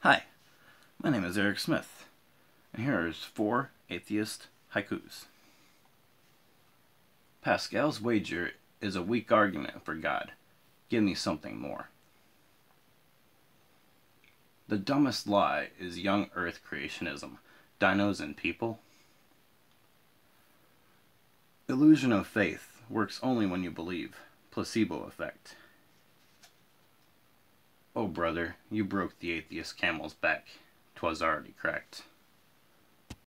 Hi, my name is Eriq Smith, and here is 4 atheist haikus. Pascal's wager is a weak argument for God. Give me something more. The dumbest lie is young Earth creationism, dinos and people. Illusion of faith works only when you believe. Placebo effect. Oh brother, you broke the atheist camel's back. 'Twas already cracked.